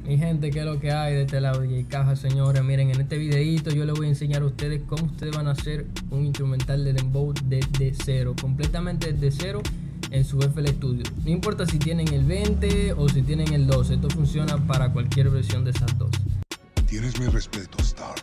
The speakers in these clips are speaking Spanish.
Mi gente, ¿qué es lo que hay de este lado de DJ Caja, señores? Miren, en este videito yo les voy a enseñar a ustedes cómo ustedes van a hacer un instrumental de dembow desde cero, completamente desde cero en su FL Studio. No importa si tienen el 20 o si tienen el 12, esto funciona para cualquier versión de esas dos. Tienes mi respeto, Stark.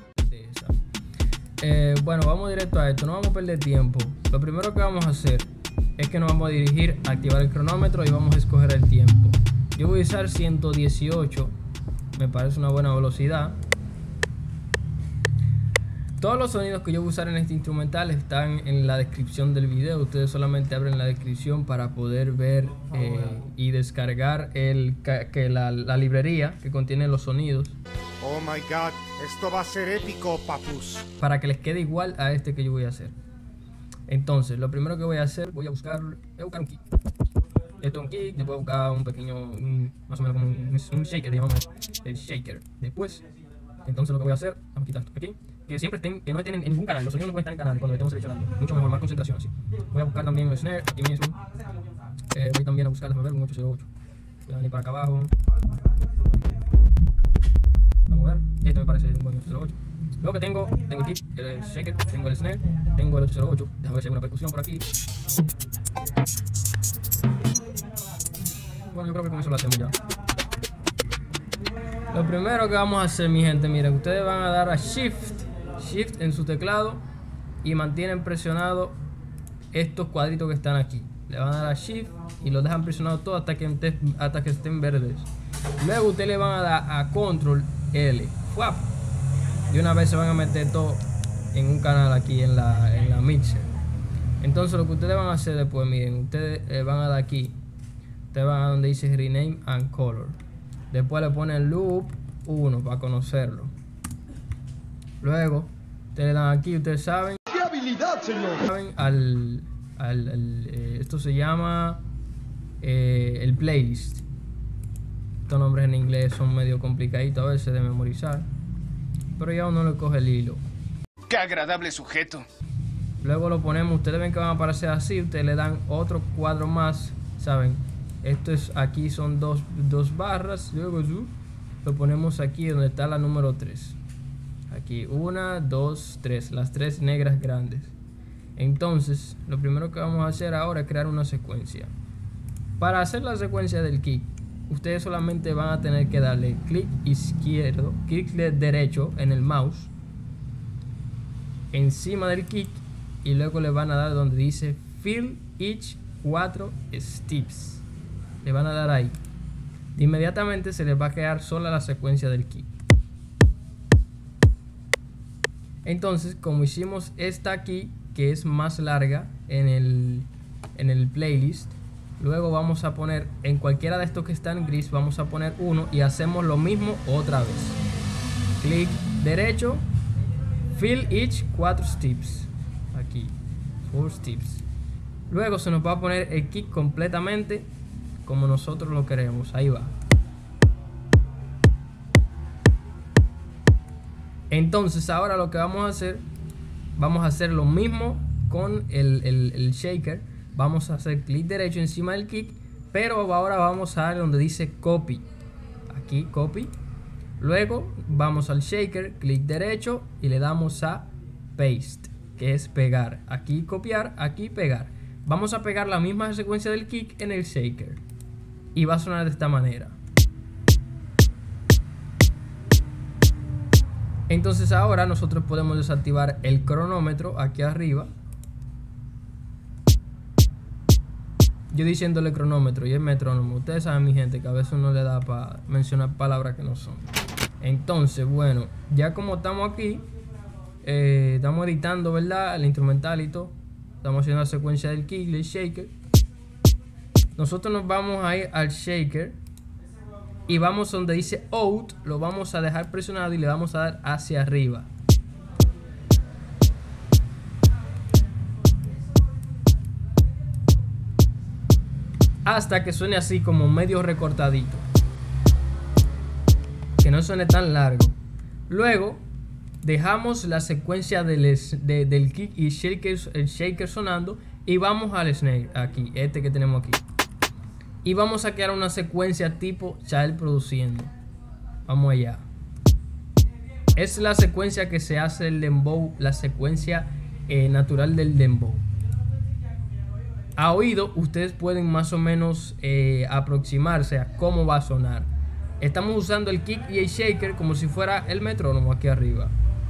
Bueno, vamos directo a esto, no vamos a perder tiempo. Lo primero que vamos a hacer es que nos vamos a dirigir a activar el cronómetro y vamos a escoger el tiempo. Yo voy a usar 118, me parece una buena velocidad. Todos los sonidos que yo voy a usar en este instrumental están en la descripción del video. Ustedes solamente abren la descripción para poder ver y descargar la librería que contiene los sonidos. Oh my god, esto va a ser épico, papus. Para que les quede igual a este que yo voy a hacer. Entonces, lo primero que voy a hacer, voy a buscar un kick. Esto es un kick, después buscar un pequeño, más o menos como un shaker, digamos, el shaker. Después, entonces lo que voy a hacer, vamos a quitar esto aquí, que siempre estén, que no estén en ningún canal, los sonidos no pueden estar en canal cuando estemos seleccionando, mucho mejor, más concentración así. Voy a buscar también el snare, aquí mismo, voy también a buscar, déjame ver, un 808, voy a venir para acá abajo, vamos a ver, este me parece un buen 808. Luego que tengo el kick, el shaker, tengo el snare, tengo el 808, déjame ver si hay una percusión por aquí. Bueno, yo creo que con eso lo hacemos ya. Lo primero que vamos a hacer, mi gente, miren, ustedes van a dar a Shift en su teclado y mantienen presionado estos cuadritos que están aquí. Le van a dar a Shift y los dejan presionados todos hasta que estén verdes. Luego ustedes le van a dar a Control L. ¡Fuap! Y una vez se van a meter todo en un canal aquí en la mixer. Entonces lo que ustedes van a hacer después, miren, ustedes van a dar aquí. Ustedes van a donde dice Rename and Color. Después le ponen Loop 1 para conocerlo. Luego, ustedes le dan aquí, ustedes saben. ¡Qué habilidad, señor! Saben esto se llama el playlist. Estos nombres en inglés son medio complicaditos a veces de memorizar. Pero ya uno le coge el hilo. ¡Qué agradable sujeto! Luego lo ponemos, ustedes ven que van a aparecer así. Ustedes le dan otro cuadro más, ¿saben? Esto es, aquí son dos barras. Luego lo ponemos aquí donde está la número 3. Aquí 1, 2, 3. Las 3 negras grandes. Entonces, lo primero que vamos a hacer ahora es crear una secuencia. Para hacer la secuencia del kick, ustedes solamente van a tener que darle clic izquierdo, clic derecho en el mouse, encima del kick, y luego le van a dar donde dice Fill Each 4 Steps. Le van a dar ahí. Inmediatamente se les va a quedar sola la secuencia del kick. Entonces, como hicimos esta aquí, que es más larga en el playlist, luego vamos a poner en cualquiera de estos que están gris, vamos a poner uno y hacemos lo mismo otra vez. Clic derecho, Fill Each 4 Steps. Aquí, 4 Steps. Luego se nos va a poner el kick completamente como nosotros lo queremos. Ahí va. Entonces ahora lo que vamos a hacer lo mismo con el shaker. Vamos a hacer clic derecho encima del kick, pero ahora vamos a dar donde dice copy. Aquí copy. Luego vamos al shaker, clic derecho y le damos a paste, que es pegar. Aquí copiar, aquí pegar. Vamos a pegar la misma secuencia del kick en el shaker. Y va a sonar de esta manera. Entonces ahora nosotros podemos desactivar el cronómetro aquí arriba. Yo diciéndole cronómetro y el metrónomo. Ustedes saben, mi gente, que a veces uno le da para mencionar palabras que no son. Entonces, bueno, ya como estamos aquí, estamos editando, ¿verdad? El instrumental y todo. Estamos haciendo la secuencia del kick, del shaker. Nosotros nos vamos a ir al shaker y vamos donde dice out, lo vamos a dejar presionado y le vamos a dar hacia arriba. Hasta que suene así como medio recortadito, que no suene tan largo. Luego dejamos la secuencia del kick y el shaker sonando y vamos al snare aquí, este que tenemos aquí. Y vamos a crear una secuencia tipo child produciendo. Vamos allá. Es la secuencia que se hace el dembow, la secuencia natural del dembow. A oído ustedes pueden más o menos aproximarse a cómo va a sonar. Estamos usando el kick y el shaker como si fuera el metrónomo aquí arriba.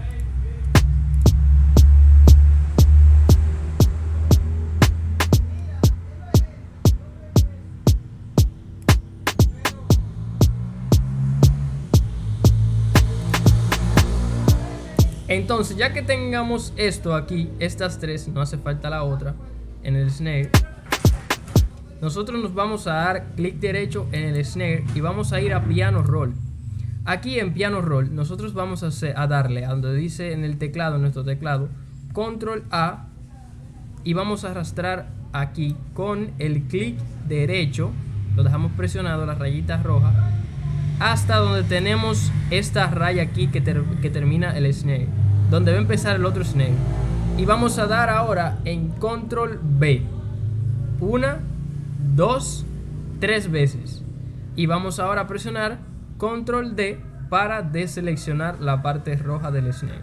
Entonces, ya que tengamos esto aquí, estas tres, no hace falta la otra, en el snare, nosotros nos vamos a dar clic derecho en el snare y vamos a ir a piano roll. Aquí en piano roll, nosotros vamos a darle a donde dice en el teclado, en nuestro teclado, control A, y vamos a arrastrar aquí con el clic derecho, lo dejamos presionado, la rayita roja, hasta donde tenemos esta raya aquí que termina el snare, donde va a empezar el otro snare, y vamos a dar ahora en control B 1, 2, 3 veces, y vamos ahora a presionar control D para deseleccionar la parte roja del snare.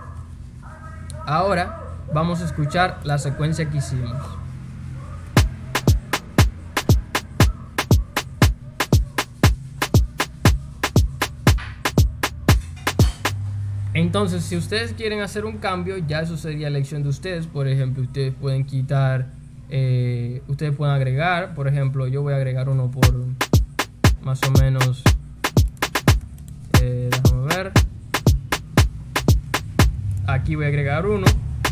Ahora vamos a escuchar la secuencia que hicimos. Entonces, si ustedes quieren hacer un cambio, ya eso sería elección de ustedes. Por ejemplo, ustedes pueden quitar, ustedes pueden agregar, por ejemplo, yo voy a agregar uno por más o menos, déjame ver, aquí voy a agregar uno.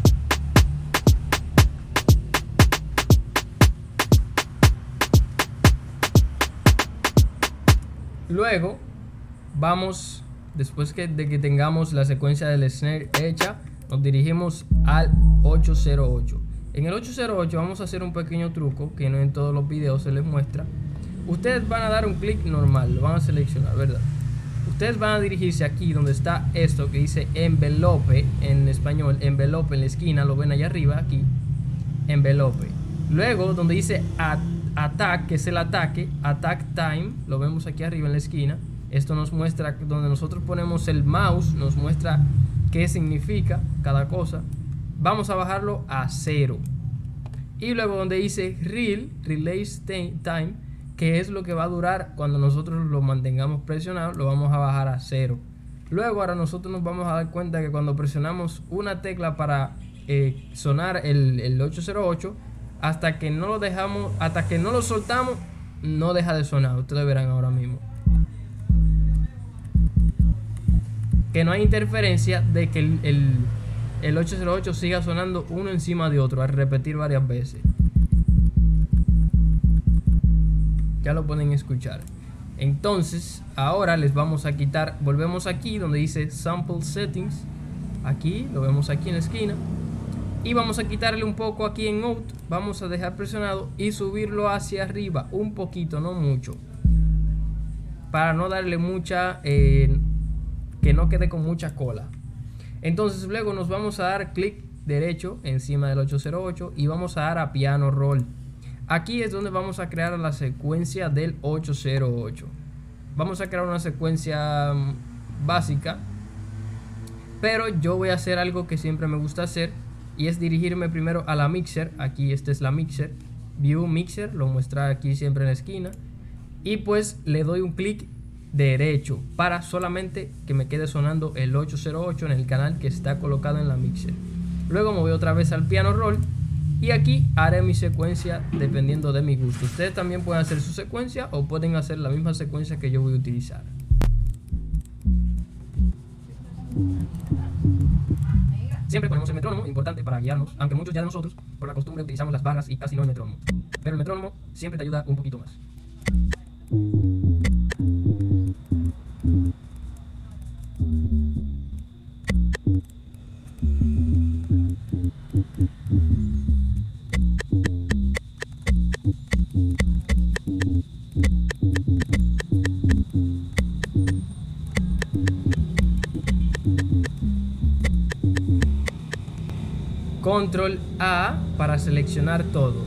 Luego vamos, después de que tengamos la secuencia del snare hecha, nos dirigimos al 808. En el 808 vamos a hacer un pequeño truco que no en todos los videos se les muestra. Ustedes van a dar un clic normal, lo van a seleccionar, ¿verdad? Ustedes van a dirigirse aquí donde está esto que dice envelope, en español, envelope en la esquina, lo ven allá arriba, aquí, envelope. Luego donde dice attack, que es el ataque, attack time, lo vemos aquí arriba en la esquina. Esto nos muestra, donde nosotros ponemos el mouse, nos muestra qué significa cada cosa. Vamos a bajarlo a 0. Y luego donde dice release time, que es lo que va a durar cuando nosotros lo mantengamos presionado, lo vamos a bajar a 0. Luego ahora nosotros nos vamos a dar cuenta que cuando presionamos una tecla para sonar el 808, hasta que no lo dejamos, hasta que no lo soltamos, no deja de sonar. Ustedes verán ahora mismo que no hay interferencia de que el 808 siga sonando uno encima de otro al repetir varias veces. Ya lo pueden escuchar. Entonces ahora les vamos a quitar, volvemos aquí donde dice sample settings, aquí lo vemos aquí en la esquina, y vamos a quitarle un poco aquí en out, vamos a dejar presionado y subirlo hacia arriba un poquito, no mucho, para no darle mucha que no quede con mucha cola. Entonces luego nos vamos a dar clic derecho encima del 808 y vamos a dar a piano roll. Aquí es donde vamos a crear la secuencia del 808. Vamos a crear una secuencia básica, pero yo voy a hacer algo que siempre me gusta hacer, y es dirigirme primero a la mixer. Aquí esta es la mixer, view mixer, lo muestra aquí siempre en la esquina, y pues le doy un clic derecho para solamente que me quede sonando el 808 en el canal que está colocado en la mixer. Luego me voy otra vez al piano roll y aquí haré mi secuencia dependiendo de mi gusto. Ustedes también pueden hacer su secuencia o pueden hacer la misma secuencia que yo voy a utilizar. Siempre ponemos el metrónomo, importante para guiarnos, aunque muchos ya de nosotros por la costumbre utilizamos las barras y casi no el metrónomo, pero el metrónomo siempre te ayuda un poquito más. Control A para seleccionar todo.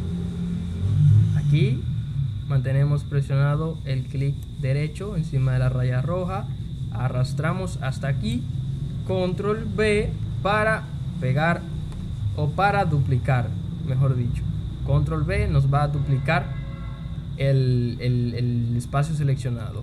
Aquí mantenemos presionado el clic derecho encima de la raya roja arrastramos hasta aquí, control B para pegar o para duplicar, mejor dicho. Control B nos va a duplicar el espacio seleccionado.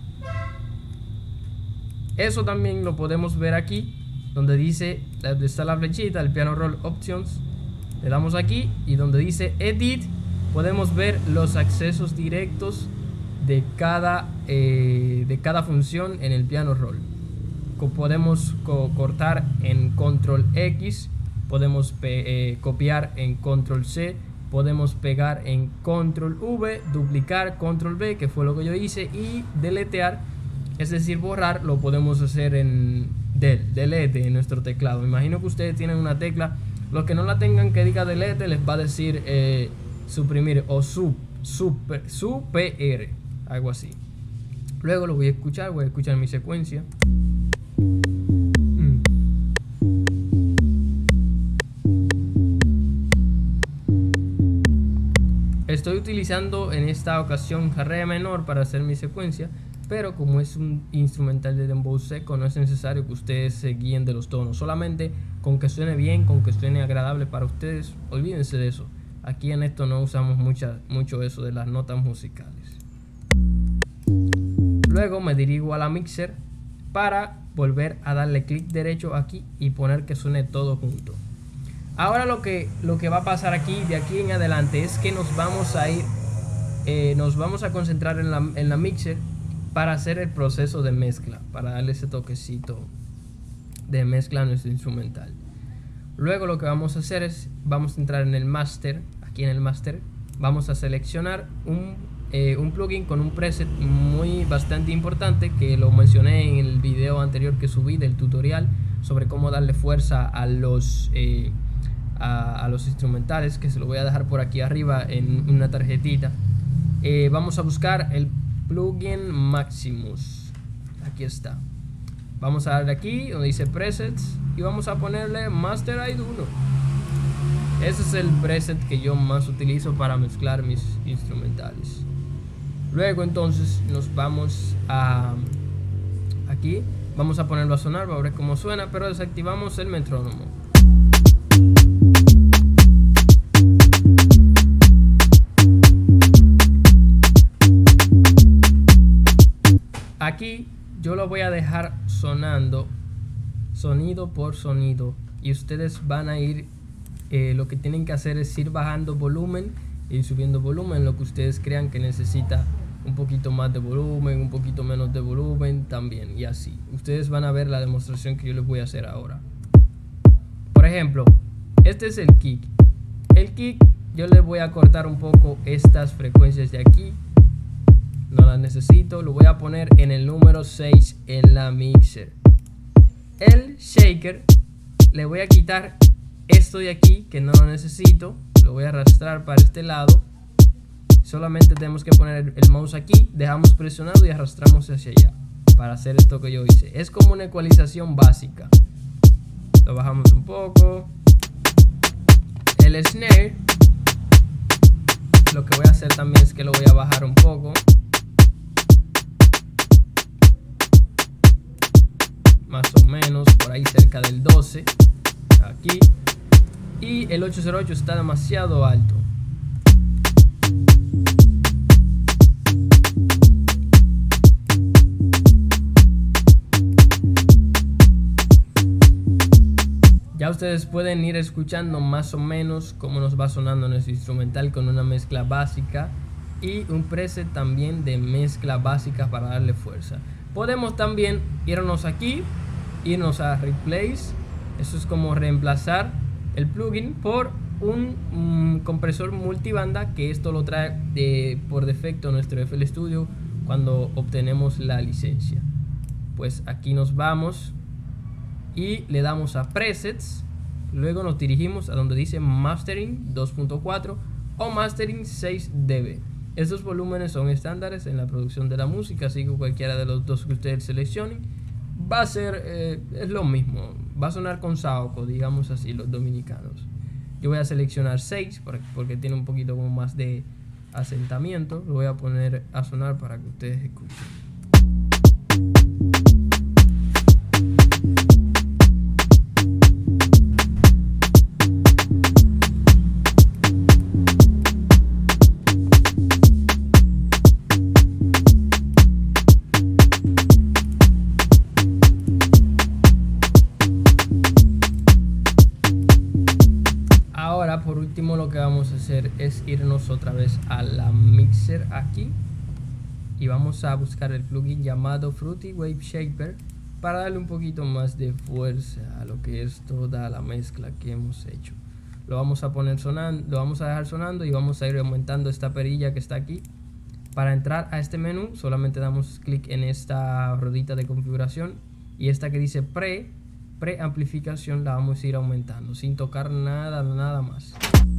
Eso también lo podemos ver aquí, donde dice, donde está la flechita, el piano roll options. Le damos aquí y donde dice edit, podemos ver los accesos directos de cada función en el piano roll. Podemos cortar en control X, podemos copiar en control C, podemos pegar en control V, duplicar control B, que fue lo que yo hice, y deletear, es decir, borrar, lo podemos hacer en delete en nuestro teclado. Me imagino que ustedes tienen una tecla, los que no la tengan que diga delete les va a decir suprimir o super algo así. Luego lo voy a escuchar mi secuencia. Estoy utilizando en esta ocasión re menor para hacer mi secuencia, pero como es un instrumental de dembow seco, no es necesario que ustedes se guíen de los tonos. Solamente con que suene bien, con que suene agradable para ustedes, olvídense de eso. Aquí en esto no usamos mucho eso de las notas musicales. Luego me dirijo a la mixer para volver a darle clic derecho aquí y poner que suene todo junto. Ahora lo que va a pasar aquí, de aquí en adelante, es que nos vamos a ir, nos vamos a concentrar en la mixer para hacer el proceso de mezcla, para darle ese toquecito de mezcla a nuestro instrumental. Luego lo que vamos a hacer es, vamos a entrar en el master, aquí en el master, vamos a seleccionar un plugin con un preset bastante importante, que lo mencioné en el video anterior que subí del tutorial sobre cómo darle fuerza a los instrumentales, que se lo voy a dejar por aquí arriba en una tarjetita. Vamos a buscar el plugin Maximus, aquí está. Vamos a darle aquí donde dice presets y vamos a ponerle Masteride 1. Ese es el preset que yo más utilizo para mezclar mis instrumentales. Luego entonces nos vamos a aquí, vamos a ponerlo a sonar para ver cómo suena, pero desactivamos el metrónomo. Aquí yo lo voy a dejar sonando sonido por sonido y ustedes van a ir, lo que tienen que hacer es ir bajando volumen y subiendo volumen, lo que ustedes crean que necesita un poquito más de volumen, un poquito menos de volumen también, y así. Ustedes van a ver la demostración que yo les voy a hacer ahora. Por ejemplo, este es el kick. El kick yo le voy a cortar un poco estas frecuencias de aquí. No las necesito, lo voy a poner en el número 6 en la mixer. El shaker le voy a quitar esto de aquí que no lo necesito, lo voy a arrastrar para este lado. Solamente tenemos que poner el mouse aquí, dejamos presionado y arrastramos hacia allá para hacer esto que yo hice. Es como una ecualización básica. Lo bajamos un poco. El snare, lo que voy a hacer también es que lo voy a bajar un poco, más o menos por ahí cerca del 12 aquí, y el 808 está demasiado alto. Ya ustedes pueden ir escuchando más o menos cómo nos va sonando nuestro instrumental con una mezcla básica y un preset también de mezcla básica para darle fuerza. Podemos también irnos aquí, irnos a Replace. Eso es como reemplazar el plugin por un compresor multibanda, que esto lo trae por defecto nuestro FL Studio cuando obtenemos la licencia. Pues aquí nos vamos y le damos a presets, luego nos dirigimos a donde dice mastering 2.4 o mastering 6 dB. Estos volúmenes son estándares en la producción de la música, así que cualquiera de los dos que ustedes seleccionen va a ser es lo mismo, va a sonar con saoco, digamos así, los dominicanos. Yo voy a seleccionar 6 porque tiene un poquito como más de asentamiento. Lo voy a poner a sonar para que ustedes escuchen. hacer es irnos otra vez a la mixer aquí y vamos a buscar el plugin llamado Fruity Wave Shaper para darle un poquito más de fuerza a lo que es toda la mezcla que hemos hecho. Lo vamos a poner sonando, lo vamos a dejar sonando y vamos a ir aumentando esta perilla que está aquí. Para entrar a este menú solamente damos clic en esta ruedita de configuración y esta que dice preamplificación la vamos a ir aumentando sin tocar nada más.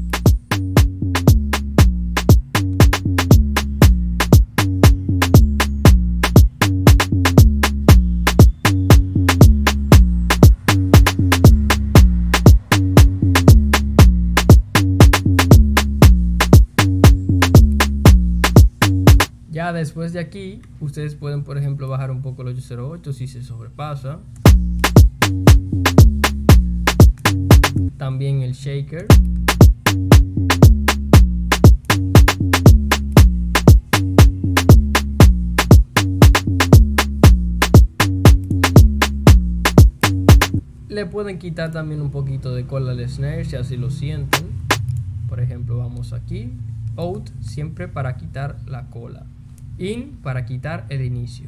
Ya después de aquí, ustedes pueden, por ejemplo, bajar un poco el 808 si se sobrepasa. También el shaker. Le pueden quitar también un poquito de cola al snare si así lo sienten. Por ejemplo, vamos aquí. Out siempre para quitar la cola. In para quitar el inicio.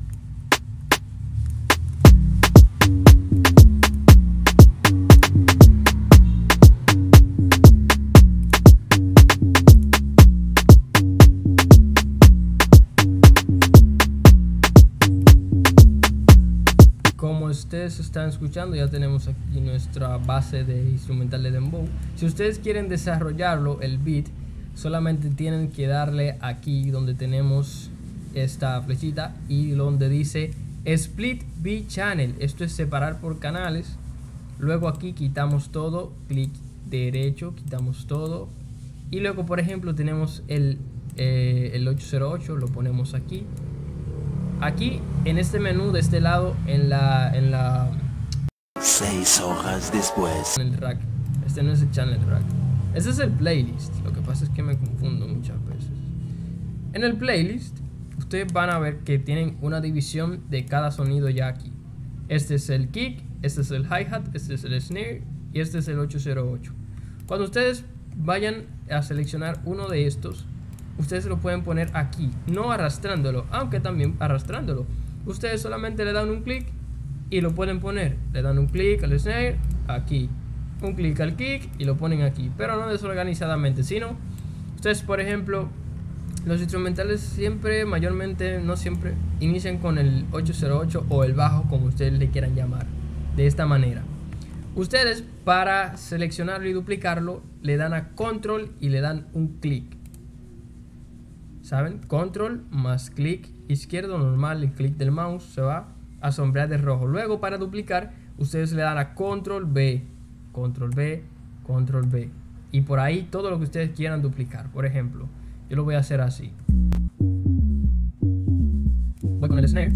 Como ustedes están escuchando, ya tenemos aquí nuestra base de instrumental de dembow. Si ustedes quieren desarrollarlo, el beat, solamente tienen que darle aquí donde tenemos esta flechita y donde dice Split Beat Channel. Esto es separar por canales. Luego aquí quitamos todo, clic derecho, quitamos todo. Y luego, por ejemplo, tenemos el 808, lo ponemos aquí. Aquí en este menú de este lado, en la 6 hojas después. En el rack. Este no es el channel rack. Este es el playlist. Lo que pasa es que me confundo muchas veces. En el playlist, ustedes van a ver que tienen una división de cada sonido ya aquí. Este es el kick, este es el hi-hat, este es el snare y este es el 808. Cuando ustedes vayan a seleccionar uno de estos, ustedes lo pueden poner aquí, no arrastrándolo, aunque también arrastrándolo. Ustedes solamente le dan un clic y lo pueden poner. Le dan un clic al snare, aquí. Un clic al kick y lo ponen aquí, pero no desorganizadamente, sino ustedes, por ejemplo, los instrumentales siempre, mayormente, no siempre, inician con el 808 o el bajo, como ustedes le quieran llamar, de esta manera. Ustedes, para seleccionarlo y duplicarlo, le dan a control y le dan un clic. ¿Saben? Control más clic izquierdo normal, el clic del mouse se va a sombrear de rojo. Luego, para duplicar, ustedes le dan a control B, control B, control B, y por ahí todo lo que ustedes quieran duplicar. Por ejemplo, yo lo voy a hacer así. Voy con el snare,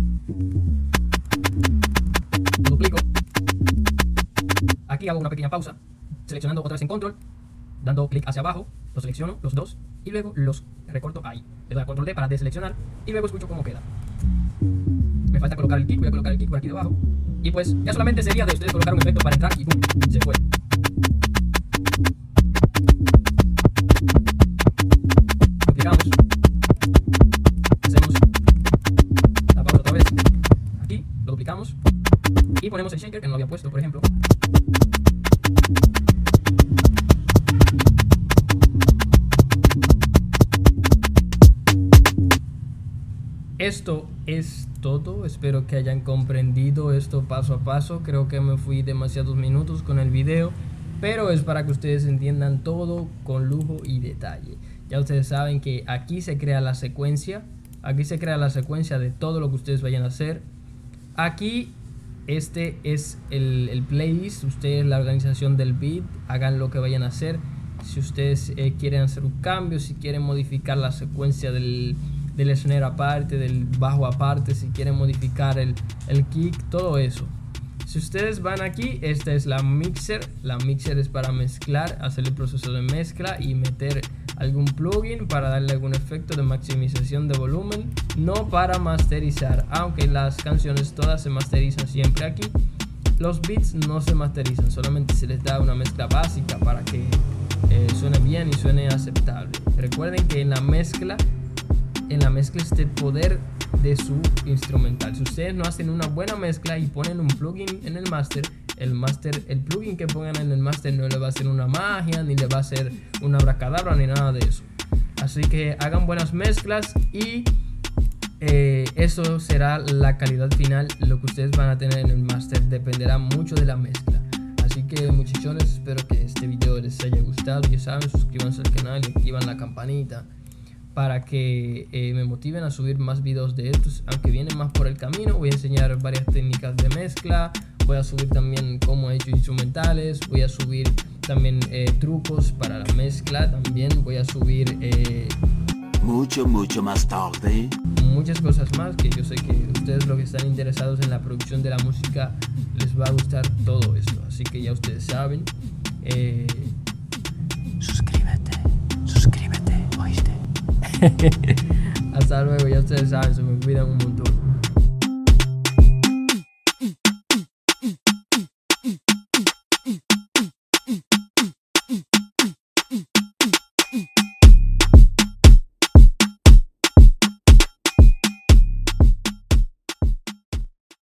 lo duplico. Aquí hago una pequeña pausa, seleccionando otra vez en control, dando clic hacia abajo, los selecciono los dos y luego los recorto ahí. Le doy a control D para deseleccionar y luego escucho cómo queda. Me falta colocar el kick, voy a colocar el kick por aquí debajo. Y pues ya solamente sería de ustedes colocar un efecto para entrar y ¡pum! Se fue. Duplicamos. Hacemos la pausa otra vez. Aquí lo duplicamos. Y ponemos el shaker que no lo había puesto, por ejemplo. Esto es todo, espero que hayan comprendido esto paso a paso. Creo que me fui demasiados minutos con el video, pero es para que ustedes entiendan todo con lujo y detalle. Ya ustedes saben que aquí se crea la secuencia, de todo lo que ustedes vayan a hacer. Aquí este es el playlist, ustedes la organización del beat, hagan lo que vayan a hacer. Si ustedes quieren hacer un cambio, si quieren modificar la secuencia del snare aparte, del bajo aparte, si quieren modificar el kick, todo eso. Si ustedes van aquí, esta es la mixer. La mixer es para mezclar, hacer el proceso de mezcla y meter algún plugin para darle algún efecto de maximización de volumen, no para masterizar, aunque las canciones todas se masterizan siempre aquí. Los beats no se masterizan, solamente se les da una mezcla básica para que suene bien y suene aceptable. Recuerden que en la mezcla está el poder de su instrumental. Si ustedes no hacen una buena mezcla y ponen un plugin en el master, el plugin que pongan en el master no le va a hacer una magia, ni le va a hacer una abracadabra, ni nada de eso. Así que hagan buenas mezclas y eso será la calidad final. Lo que ustedes van a tener en el master dependerá mucho de la mezcla. Así que muchachones, espero que este video les haya gustado. Ya saben, suscríbanse al canal y activan la campanita para que me motiven a subir más videos de estos, aunque vienen más por el camino. Voy a enseñar varias técnicas de mezcla, voy a subir también cómo he hecho instrumentales, voy a subir también trucos para la mezcla, también voy a subir mucho más tarde muchas cosas más, que yo sé que ustedes, los que están interesados en la producción de la música, les va a gustar todo esto. Así que ya ustedes saben, suscríbete, ¿oíste? hasta luego, ya ustedes saben, se me cuidan un montón.